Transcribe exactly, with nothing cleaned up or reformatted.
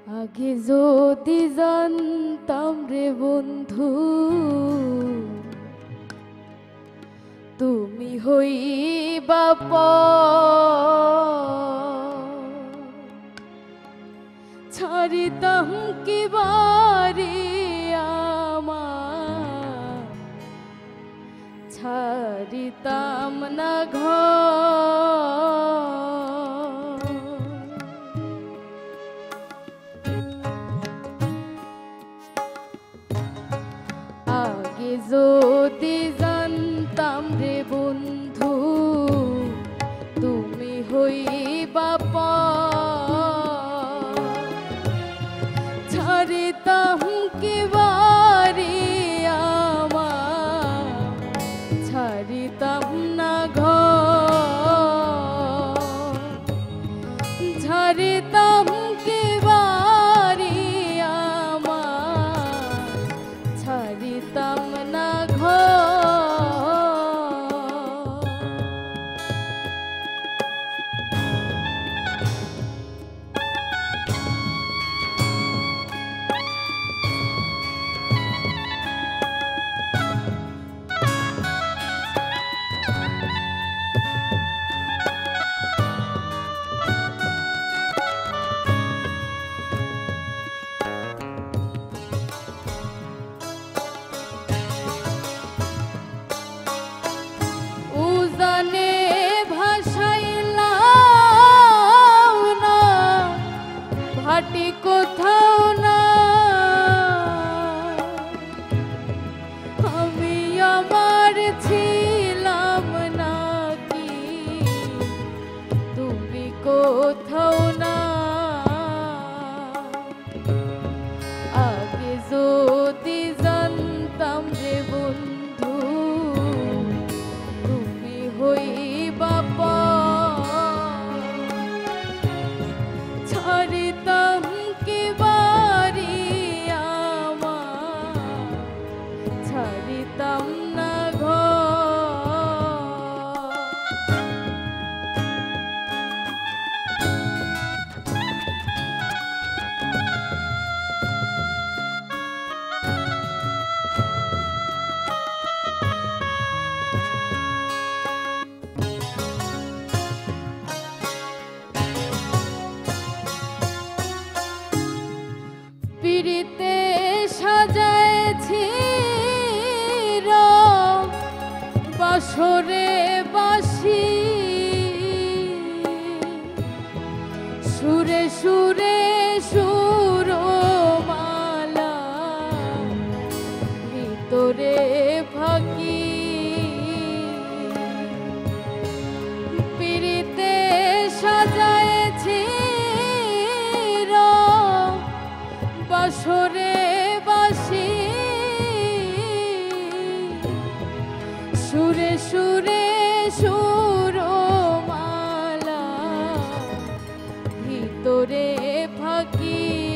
আগে যদি জানতাম রে বন্ধু তুমি হইবা ছাড়িতাম কি বাড়ি আমার ছাড়িতাম না ঘর আগে যদি জানতাম রে বন্ধু তুমি হইবা ছাড়িতাম কি বাড়ি আমার ছাড়িতাম না ঘর ছাড়িতাম কি বাড়ি আমার ছাড়িতাম না ঘর ভাটি কোথাও না আমি আমার ছিলাম নাকি তুমি কোথাও না আগে যদি জানতাম রে বন্ধু তুমি হইবা ছাড়িতাম কি বাড়ি আমার ছাড়িতাম না ঘর পিড়িতে সাজাইছি বাসরে বাসি সুরে সুরে সুর মালা ভিতরে ফাঁকি পিড়িতে সাজাইছি বাসরে বাসি সুরে সুরে সুর মালা ভিতরে ফাঁকি